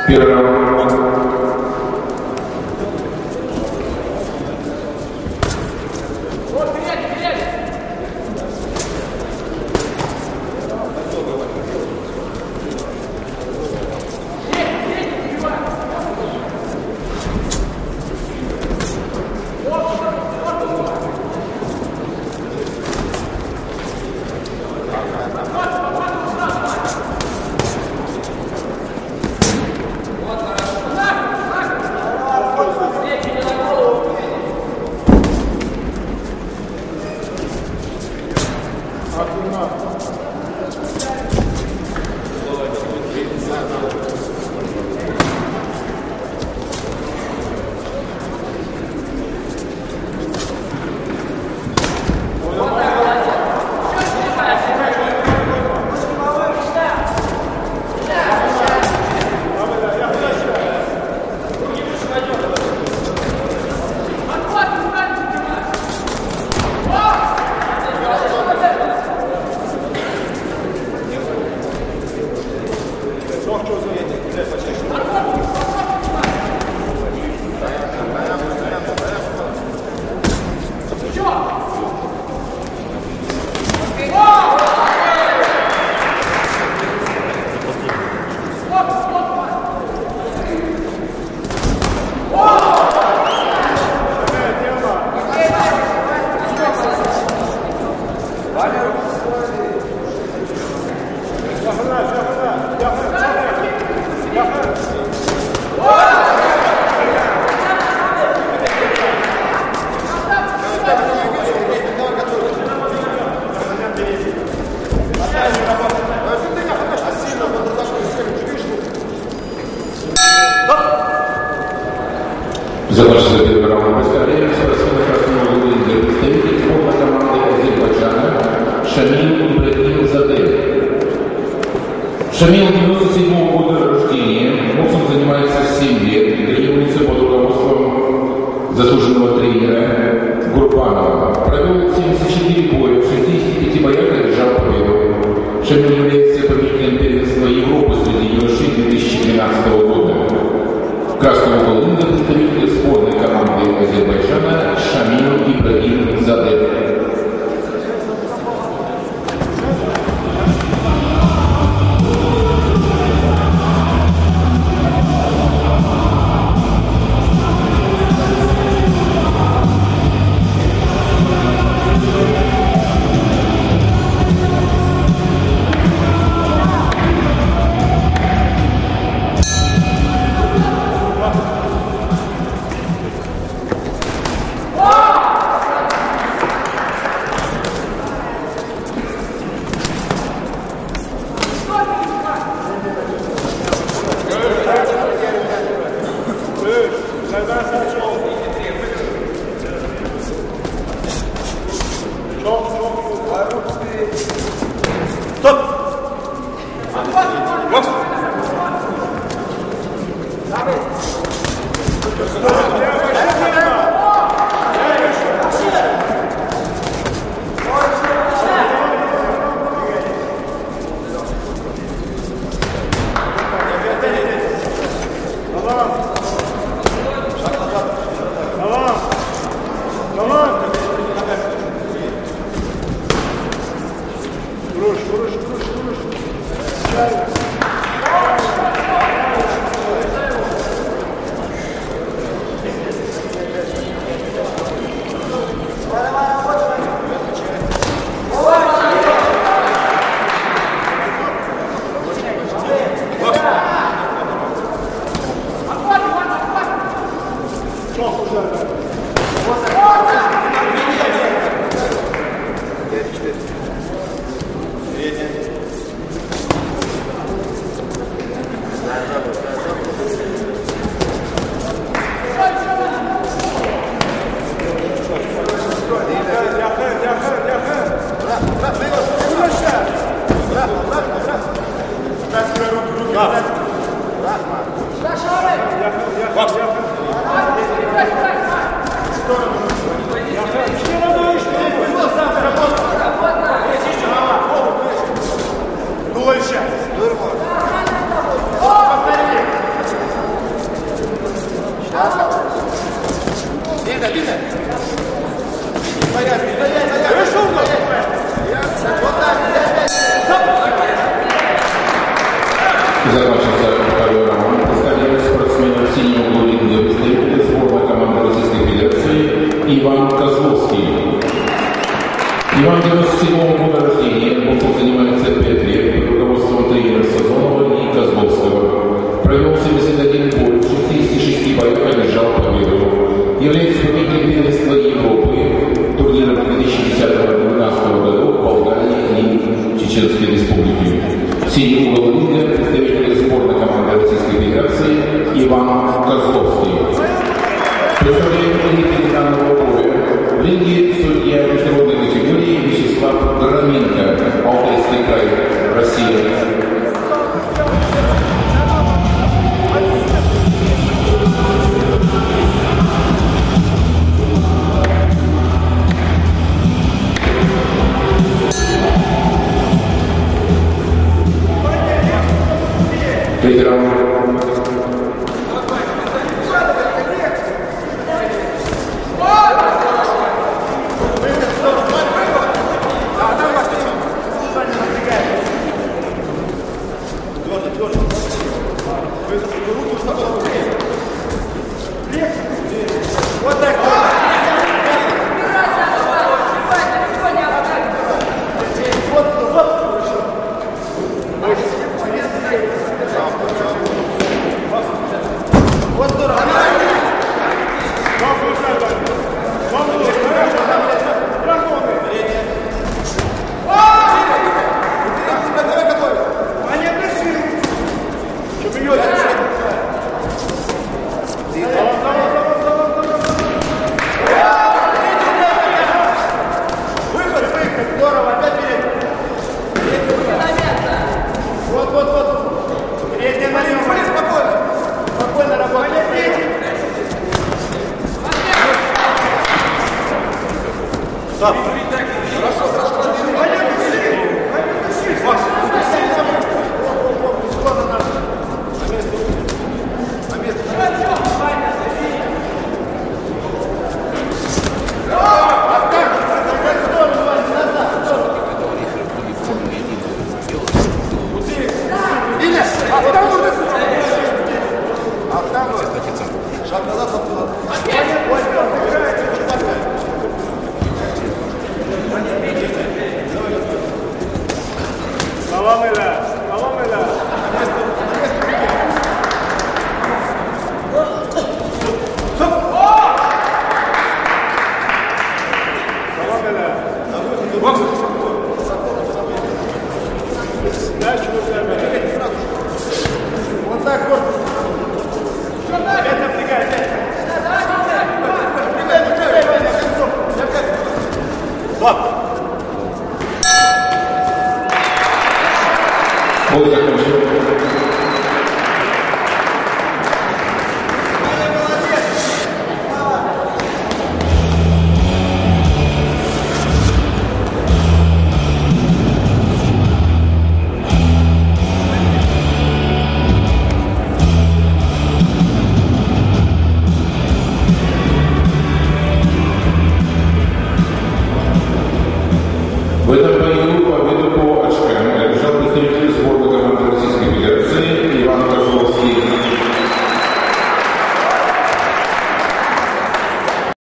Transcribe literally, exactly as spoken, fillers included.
Первый раунд. Закончился первый раунд представления. Спортсмен красного выглядит представитель футбольной команды Азербайджана Шамил Ибрагимзадeh. Шамил девяносто седьмого года рождения. Боксом занимается семь лет. Тренируется под руководством заслуженного тренера Гурбанова. Провел семьдесят четыре боя, в шестидесяти пяти боях одержал победу. Шамил является победителем первенства Европы среди юношей две тысячи двенадцатого года. В красном углу ринга представитель сборной команды Азербайджана Шамил Ибрагимзадeh. Работа! седьмого года рождения. Боксом занимается пять лет под руководством тренера Сазонова и Козловского. Провел семьдесят один бой, в шестидесяти шести боях одержал победу. Является победителем первенства Европы, турнира две тысячи десятого-две тысячи двенадцатого годов в Болгарии и Чеченской Республике. Синий угол ринга представитель сборной команды Российской Федерации Иван Козловский. Представляет победителя данного боя в ринге судья международной категории Вячеслав Громенко, Алтайский край, Россия. Третий раунд. В этом бою победу по очкам